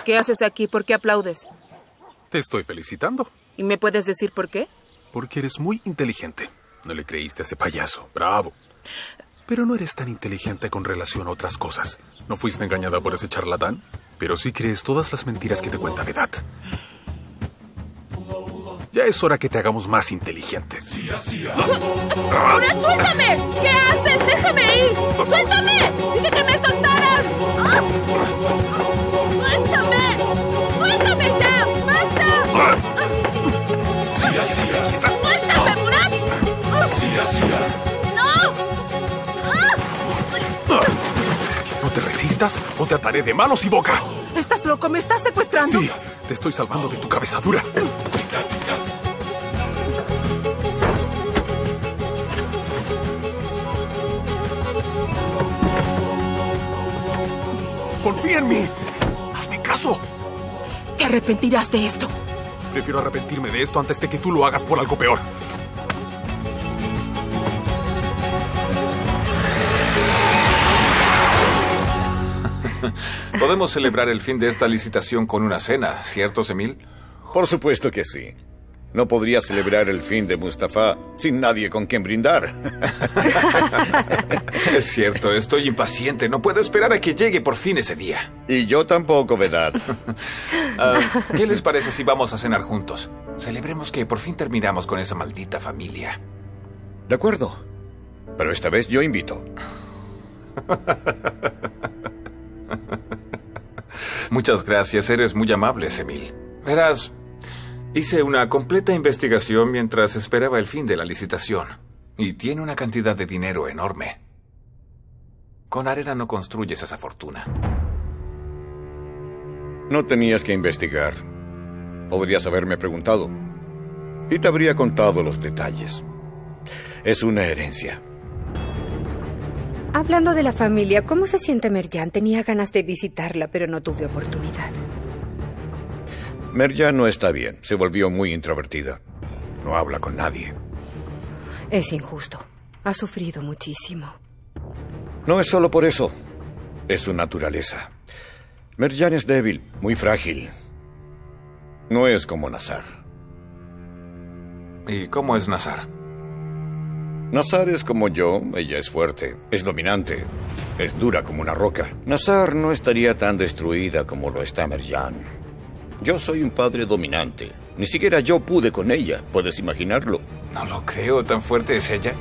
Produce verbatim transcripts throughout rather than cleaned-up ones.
¿Qué haces aquí? ¿Por qué aplaudes? Te estoy felicitando. ¿Y me puedes decir por qué? Porque eres muy inteligente. No le creíste a ese payaso. Bravo. Pero no eres tan inteligente con relación a otras cosas. ¿No fuiste engañada por ese charlatán? Pero sí crees todas las mentiras que te cuenta Vedat. Ya es hora que te hagamos más inteligente. ¡Murat, suéltame! ¿Qué haces? ¡Déjame ir! ¡Suéltame! ¡Dije que me soltaras! ¡Ah! ¡Suéltame! ¡Suéltame ya! ¡Basta! ¡Suéltame, Murat! ¡No! No te resistas o te ataré de manos y boca. ¿Estás loco? ¿Me estás secuestrando? Sí, te estoy salvando de tu cabezadura. ¡Confía en mí! ¡Hazme caso! Te arrepentirás de esto. Prefiero arrepentirme de esto antes de que tú lo hagas por algo peor. Podemos celebrar el fin de esta licitación con una cena, ¿cierto, Semil? Por supuesto que sí. No podría celebrar el fin de Mustafa sin nadie con quien brindar. Es cierto, estoy impaciente. No puedo esperar a que llegue por fin ese día. Y yo tampoco, Vedat. uh, ¿Qué les parece si vamos a cenar juntos? Celebremos que por fin terminamos con esa maldita familia. De acuerdo. Pero esta vez yo invito. Muchas gracias, eres muy amable, Semil. Verás, hice una completa investigación mientras esperaba el fin de la licitación. Y tiene una cantidad de dinero enorme. Con arena no construyes esa fortuna. No tenías que investigar. Podrías haberme preguntado. Y te habría contado los detalles. Es una herencia. Hablando de la familia, ¿cómo se siente Merjan? Tenía ganas de visitarla, pero no tuve oportunidad. Merjan no está bien. Se volvió muy introvertida. No habla con nadie. Es injusto. Ha sufrido muchísimo. No es solo por eso. Es su naturaleza. Merjan es débil, muy frágil. No es como Nazar. ¿Y cómo es Nazar? Nazar es como yo, ella es fuerte, es dominante, es dura como una roca. Nazar no estaría tan destruida como lo está Merjan. Yo soy un padre dominante. Ni siquiera yo pude con ella, ¿puedes imaginarlo? No lo creo, ¿tan fuerte es ella?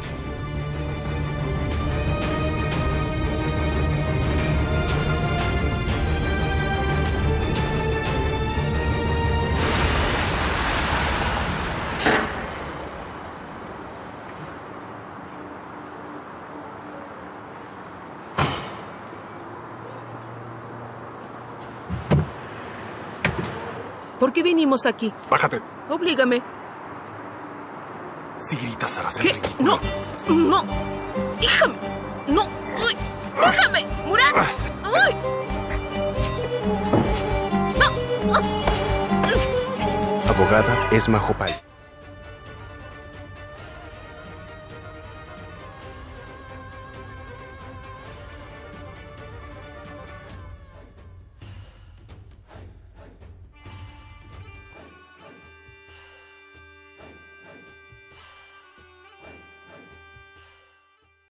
¿Por qué vinimos aquí? Bájate. Oblígame. Si gritas, harás el ¿Qué? ridículo. No, no. Déjame. No. Uy. Déjame. Murat. Uy. No. Abogada Esma Jopal.